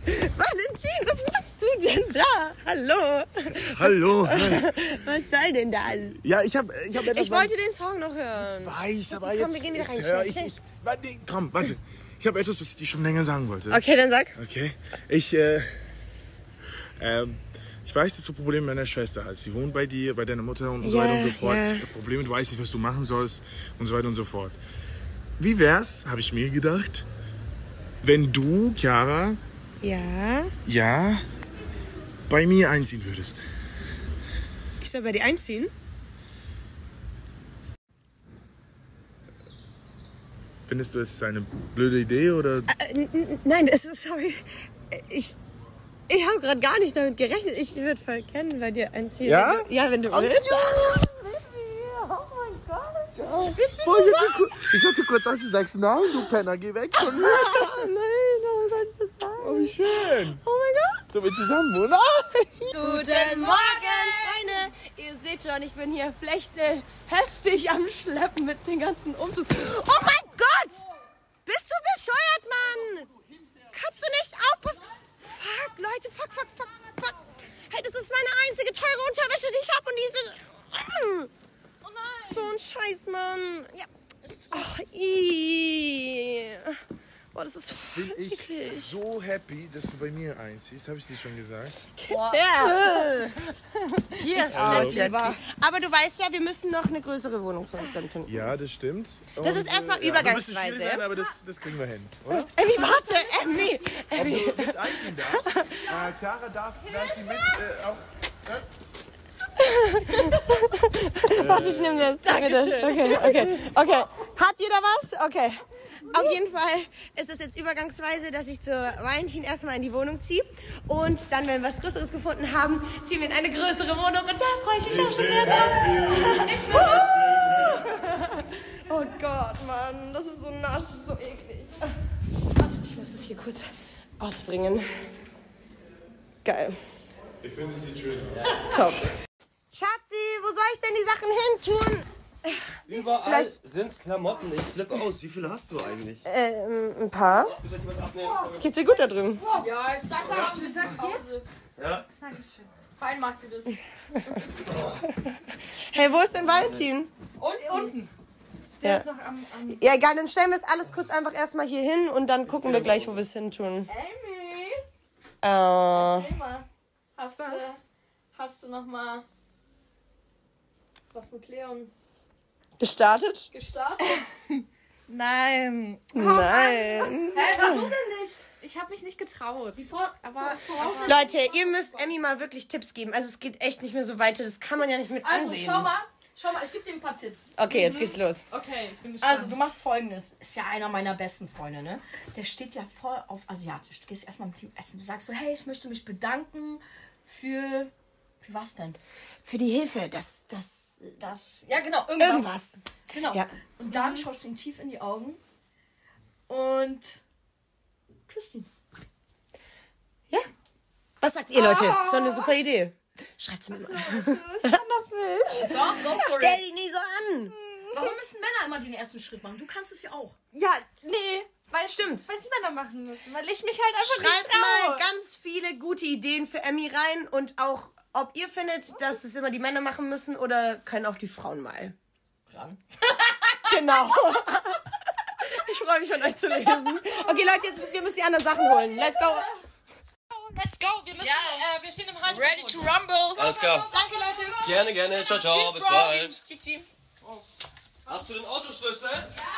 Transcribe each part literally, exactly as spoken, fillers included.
Valentin, was machst du denn da? Hallo. Hallo. Was soll denn das? Ja, ich hab, ich hab etwas... Ich wollte den Song noch hören. Weiß, aber komm, jetzt... wir gehen wieder jetzt rein. hör, Schnell, ich, schnell. ich, warte, komm, warte. Ich habe etwas, was ich dir schon länger sagen wollte. Okay, dann sag. Okay. Ich, äh... Ähm... Ich weiß, dass du Probleme mit deiner Schwester hast. Sie wohnt bei dir, bei deiner Mutter und so Ja, weiter und so fort. ja. Probleme, du weißt nicht, was du machen sollst und so weiter und so fort. Wie wär's, habe ich mir gedacht, wenn du, Chiara, Ja. ja, bei mir einziehen würdest? Ich soll bei dir einziehen? Findest du, es ist eine blöde Idee oder? Äh, n- n- nein, es ist, sorry. Ich, ich habe gerade gar nicht damit gerechnet. Ich würde voll gerne bei dir einziehen. Ja? Wenn du, ja, wenn du Oh, willst. ja. Oh mein Gott. Willst du Boah, ich, hatte, zusammen? ku- ich hatte kurz Angst, du sagst, nein, du Penner, geh weg von mir. Oh nein, warum soll ich das sagen? Oh, wie schön. Oh mein Gott. Sollen wir zusammen wohnen? Nein. Guten Morgen, Freunde. Ihr seht schon, ich bin hier Flechte heftig am Schleppen mit den ganzen Umzug. Oh mein Gott! Bist du bescheuert, Mann? Kannst du nicht aufpassen? Fuck, Leute, fuck, fuck, fuck, fuck. Hey, das ist meine einzige teure Unterwäsche, die ich habe und diese... Oh nein. So ein Scheiß, Mann. Ja. Ach, ih. Boah, das ist Bin voll ich eklig. so happy, dass du bei mir einziehst. Habe ich dir schon gesagt? Ja. Hier, Hallo. lieber. Aber du weißt ja, wir müssen noch eine größere Wohnung für uns dann finden. Ja, das stimmt. Das Und, ist erstmal äh, ja, wir müssen übergangsweise. schnell sein, aber das, das kriegen wir hin, oder? Emmy, warte, Emmy. Ob Emmy. du mit einziehen darfst. Äh, Chiara darf, darf sie mit äh, auch... Äh, Warte, ich nehme das. Danke das. Okay, okay, okay. Hat jeder was? Okay. Auf jeden Fall ist es jetzt übergangsweise, dass ich zu Valentin erstmal in die Wohnung ziehe. Und dann, wenn wir was Größeres gefunden haben, ziehen wir in eine größere Wohnung. Und da freue ich mich auch schon sehr drauf. Ich will Oh Gott, Mann. Das ist so nass, das ist so eklig. Warte, ich muss das hier kurz ausbringen. Geil. ich finde, es sieht schön aus. Top. Schatzi, wo soll ich denn die Sachen hin tun? Überall Vielleicht- sind Klamotten. Ich flippe aus. Wie viele hast du eigentlich? Ähm, ein paar. Soll ich was abnehmen? Geht's dir gut da drüben? Ja, ich sag ja, ich sag jetzt. Ja. Fein mag sie das. Hey, wo ist denn Valentin? Und unten. Der Der ist ist noch am. am Ja, egal, dann stellen wir es alles kurz einfach erstmal hier hin und dann gucken wir gleich, wo wir es hin tun. Amy! Äh, Erzähl mal. Hast du, hast du noch mal was mit Leon gestartet? gestartet? Nein. Nein. Hä, warum denn nicht? Ich habe mich nicht getraut. Die Vor Aber Voraussetzung. Leute, ihr müsst Emmy mal wirklich Tipps geben. Also es geht echt nicht mehr so weiter. Das kann man ja nicht mit Also ansehen. schau mal, schau mal, ich gebe dir ein paar Tipps. Okay, jetzt geht's los. okay, ich bin gespannt. Also du machst folgendes, ist ja einer meiner besten Freunde, ne? Der steht ja voll auf Asiatisch. Du gehst erstmal mit ihm essen. Du sagst so, hey, ich möchte mich bedanken für... Für was denn? Für die Hilfe, das, das, Das, ja genau, irgendwas. irgendwas. Genau. Ja. Und dann schaust du ihn tief in die Augen und küsst ihn. Ja. Was sagt ihr, Leute? Das ist doch eine super Idee. Schreibt's mir mal. Ich kann das nicht. Doch, go for Stell it. dich nie so an. Warum müssen Männer immer den ersten Schritt machen? Du kannst es ja auch. ja, nee. Weil Stimmt. Weiß ich, was da machen müssen. Weil ich mich halt einfach nicht Schreibt traue. mal ganz viele gute Ideen für Emmy rein und auch, ob ihr findet, dass es immer die Männer machen müssen oder können auch die Frauen mal. Dran. Genau. Ich freue mich von euch zu lesen. Okay, Leute, jetzt wir müssen die anderen Sachen holen. Let's go. Let's go. Wir müssen, äh, wir stehen im Halt. Ready to rumble. Alles klar. Danke, Leute. Gerne, gerne. Ciao, ciao. Tschüss, Bis Bro. bald. Tschüssi. Hast du den Autoschlüssel?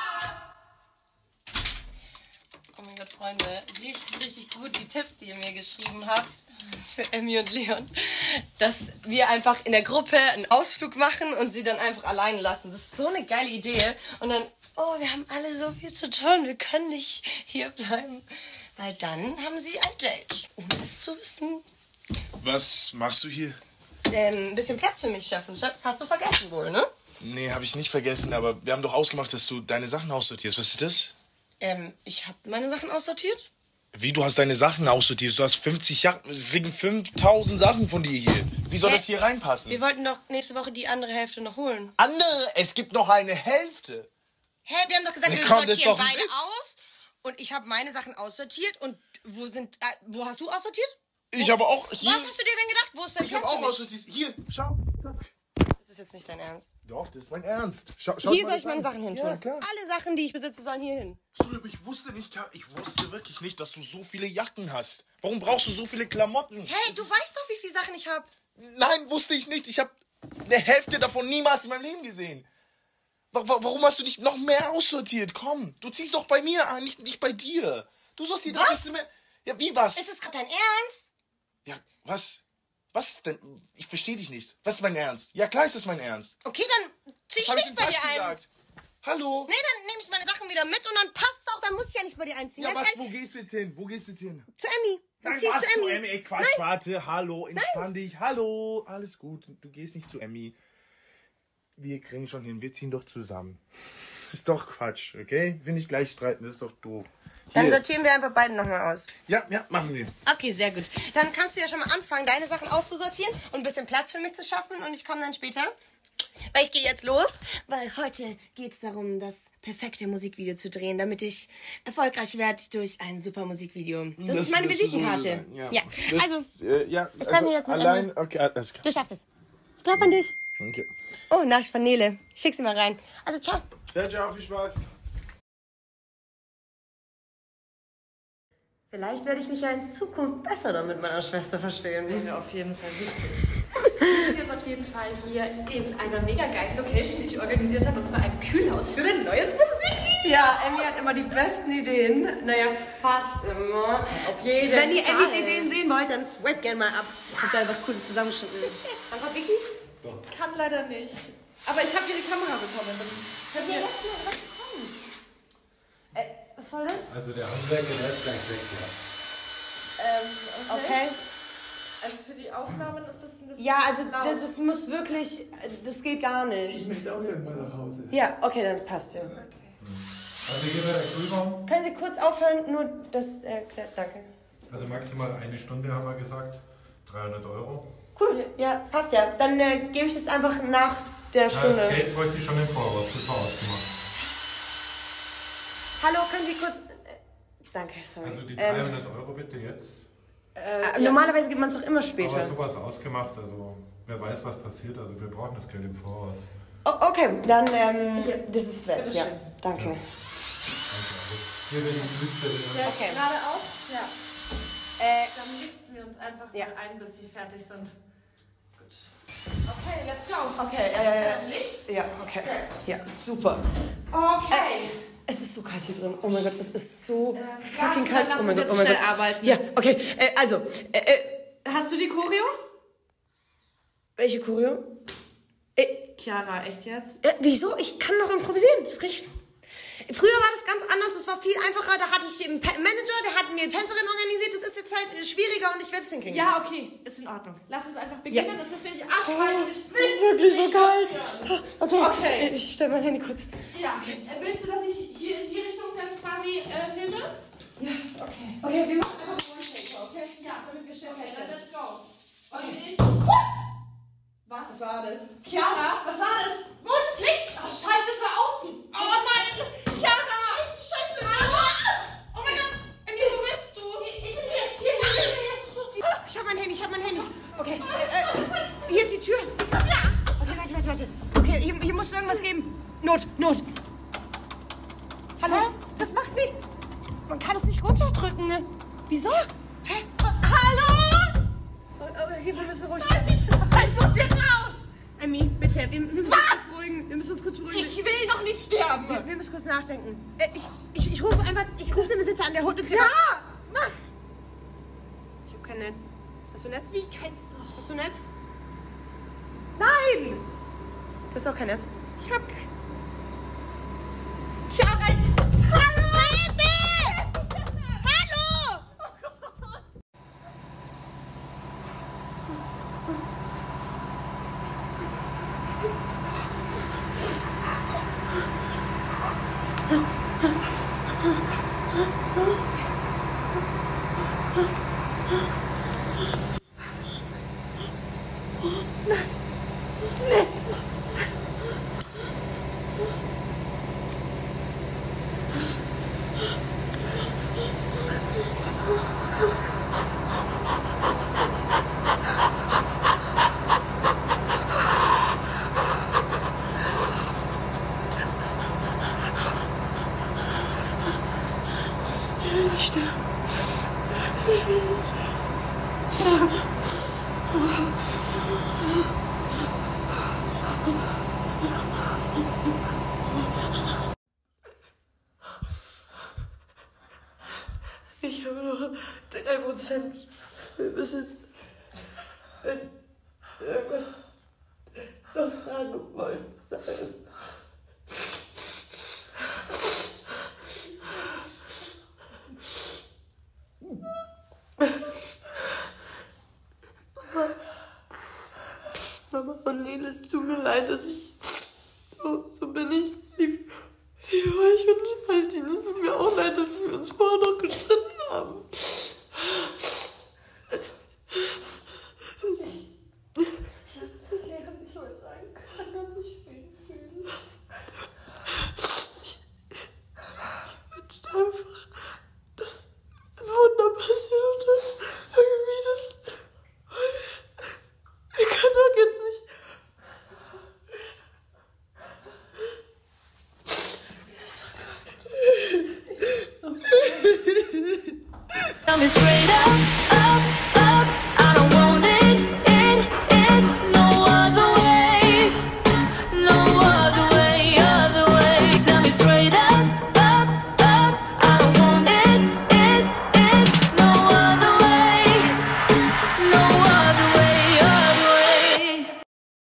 Oh mein Gott, Freunde, richtig, richtig gut die Tipps, die ihr mir geschrieben habt für Emmy und Leon, dass wir einfach in der Gruppe einen Ausflug machen und sie dann einfach allein lassen. Das ist so eine geile Idee. Und dann, oh, wir haben alle so viel zu tun, wir können nicht hier bleiben. Weil dann haben sie ein Date, ohne es zu wissen. Was machst du hier? Ähm, ein bisschen Platz für mich schaffen, Schatz. Hast du vergessen wohl, ne? Nee, habe ich nicht vergessen, aber wir haben doch ausgemacht, dass du deine Sachen aussortierst. Was ist das? Ähm, ich habe meine Sachen aussortiert. Wie, du hast deine Sachen aussortiert? Du hast fünfzig Jacken, es liegen fünftausend Sachen von dir hier. Wie soll Hä? das hier reinpassen? Wir wollten doch nächste Woche die andere Hälfte noch holen. Andere, es gibt noch eine Hälfte. Hä, wir haben doch gesagt, Ja, wir komm, das ist sortieren doch ein beide Witz. aus. Und ich habe meine Sachen aussortiert und wo sind, äh, wo hast du aussortiert? Ich habe auch hier... Was hast du dir denn gedacht? Wo ist dein Ich habe Platz auch für mich? aussortiert. Hier, schau. Das ist jetzt nicht dein Ernst. Doch, das ist mein Ernst. Schau, schau Hier mal soll ich das meine an. Sachen hin tun. Ja, klar. Alle Sachen, die ich besitze, sollen hier hin. So, ich wusste nicht, ich wusste wirklich nicht, dass du so viele Jacken hast. Warum brauchst du so viele Klamotten? Hey, du weißt doch, wie viele Sachen ich habe. Nein, wusste ich nicht. Ich habe eine Hälfte davon niemals in meinem Leben gesehen. Wa- wa- Warum hast du nicht noch mehr aussortiert? Komm, du ziehst doch bei mir an, nicht, nicht bei dir. Du sollst die Was? drei mehr... Ja, wie was? Ist es gerade dein Ernst? Ja, was? Was denn? Ich verstehe dich nicht. Was ist mein Ernst? Ja, klar ist das mein Ernst. Okay, dann zieh ich Was hab ich nicht denn bei dir falsch ein. gesagt? Hallo? Nee, dann nehme ich meine Sachen wieder mit und dann passt es auch. Dann muss ich ja nicht bei dir einziehen. Ja, Ganz was? ehrlich, Wo gehst du jetzt hin? Wo gehst du jetzt hin? zu Emmy. Dann Nein, zieh ich was zu zu Emmy. Emmy? Ey, Quatsch, warte. Hallo, entspann dich. Hallo, alles gut. Du gehst nicht zu Emmy. Wir kriegen schon hin. Wir ziehen doch zusammen. Ist doch Quatsch, okay? Will nicht gleich streiten, das ist doch doof. Dann Hier. sortieren wir einfach beide nochmal aus. Ja, ja, machen wir. Okay, sehr gut. Dann kannst du ja schon mal anfangen, deine Sachen auszusortieren und ein bisschen Platz für mich zu schaffen. Und ich komme dann später. Weil ich gehe jetzt los. Weil heute geht es darum, das perfekte Musikvideo zu drehen, damit ich erfolgreich werde durch ein super Musikvideo. Das, ist meine wirst du sowieso Visitenkarte. sein, Ja. Ja. Das, Also, äh, ja, ich treffe mich jetzt mit allein. Emmy. Okay, alles klar. du schaffst es. Ich glaub an dich. Okay. Oh, Nachricht von Nele. Schick sie mal rein. Also, ciao. Ciao, ciao, viel Spaß. Vielleicht werde ich mich ja in Zukunft besser dann mit meiner Schwester verstehen. Das wäre auf jeden Fall wichtig. Wir sind jetzt auf jeden Fall hier in einer mega geilen Location, die ich organisiert habe, und zwar ein Kühlhaus für ein neues Musikvideo. Ja, Emmy hat immer die besten Ideen. Naja, fast immer. Auf jeden Wenn ihr Fall. Emmys Ideen sehen wollt, dann swipe gerne mal ab. Ich hab da was Cooles zusammengeschnitten. Einfach Vicky? Kann leider nicht. Aber ich habe ihre Kamera bekommen. Dann könnt ihr was bekommen? Äh, was soll das? Also der Handwerker, der ist gleich weg, ja. ähm, okay. Okay. Also für die Aufnahmen ist das ein bisschen Ja, also laut. das, das muss wirklich, das geht gar nicht. Ich möchte auch irgendwann nach Hause. Ja, okay, dann passt ja. Also hier wäre der Kühlraum. Können Sie kurz aufhören? Nur das erklärt, danke. Also maximal eine Stunde haben wir gesagt. dreihundert Euro. Cool, ja, passt ja. Dann äh, gebe ich das einfach nach der Ja, das Stunde. Geld bräuchte ich schon im Voraus. Das war ausgemacht. Hallo, können Sie kurz... Äh, danke, sorry. Also die ähm, dreihundert Euro bitte jetzt. äh, Normalerweise gibt man es doch immer später. Aber sowas ausgemacht. Also wer weiß, was passiert. Also wir brauchen das Geld im Voraus. Oh, okay, dann, ähm, das ist wert, ja. Bitteschön. Danke. Danke. Also hier wäre die Flüsse. Ja, Okay. geradeaus? Ja. Äh, Dann richten wir uns einfach Ja. mal ein, bis sie fertig sind. Gut. Okay, let's go. okay, äh, Ähm, Licht? ja, okay. Ja, super. Okay. Es ist so kalt hier drin. Oh mein Gott, es ist so ja, fucking dann kalt. lass Oh mein uns Gott, jetzt oh mein schnell Gott. arbeiten. Ja, okay. Äh, also, äh, äh, Hast du die Choreo? welche Choreo? Äh, Chiara, echt jetzt? äh, wieso? Ich kann noch improvisieren. Das krieg ich. Früher war das ganz anders, das war viel einfacher. Da hatte ich einen Pa- Manager, der hat mir Tänzerin organisiert. Das ist jetzt halt schwieriger und ich werde es hinkriegen. Ja, okay, ist in Ordnung. Lass uns einfach beginnen. Ja. Es ist nämlich arschkalt und ich will ist wirklich so nicht kalt. aufhören. Okay, Okay. äh, ich stelle mein Handy kurz. Ja, äh, willst du, dass ich hier in die Richtung dann quasi äh, filme? Ja, okay. Okay, wir machen einfach One-Taker, okay? Ja, Damit wir schnell okay, fertig dann sind. let's go. Und ich... Was war das? Chiara, was war das? Wo ist das Licht? Oh, scheiße, es war offen. Oh nein, Chiara. Scheiße, scheiße. Oh mein Gott, Emil, wo bist du? Ich bin hier, hier, hier, hier. Ich hab mein Handy, ich hab mein Handy. Okay, äh, äh, hier ist die Tür. Ja. Okay, warte, warte, warte. Okay, hier, hier muss es irgendwas geben. Not, Not. Hallo? Das macht nichts. Man kann es nicht runterdrücken, ne? Wieso? Hä? Hallo? Okay, wir müssen ruhig bleiben. Ich muss hier raus. Emmy, bitte, wir, wir müssen uns kurz beruhigen. Wir müssen uns kurz beruhigen. Ich will noch nicht sterben. Wir, wir müssen kurz nachdenken. Äh, ich, ich, ich rufe einfach, ich rufe den Besitzer an, der holt uns hier Ja, raus. mach. Ich hab kein Netz. Hast du Netz? Wie kein... Hast du Netz? Nein. Du hast auch kein Netz. Ich hab kein... Chiara, hallo. Hilfe. Hallo! Nein. Ich will nicht sterben. Ich will nicht sterben. Ich habe nur drei Prozent. Wir müssen wenn irgendwas noch sagen wollen, sagen. Mama und Nele, es tut mir leid, dass ich so, so bin ich. Ich, ich war ich und Valentin, es tut mir auch leid, dass wir uns vorher noch gestritten haben. Ich hätte nicht mal sagen können, dass ich für ihn fühle. Ich, ich wünschte einfach, dass ein Wunder passiert und irgendwie das... Ich kann doch jetzt nicht... Tell me straight up.